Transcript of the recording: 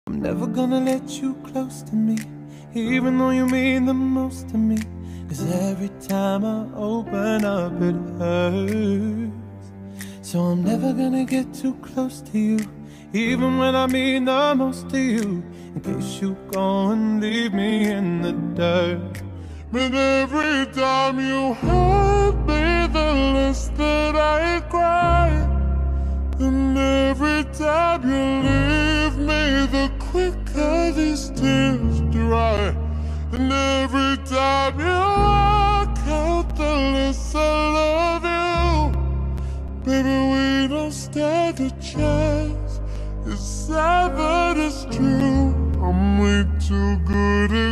I'm never gonna let you close to me, even though you mean the most to me. 'Cause every time I open up it hurts. So I'm never gonna get too close to you, even when I mean the most to you, in case you go and leave me in the dirt. But every time you hurt me, the less that I cry. And every time you leave me, the quicker these tears dry. And every time you walk out, the less I love you. Baby, we don't stand a chance. It's sad but it's true. I'm way too good at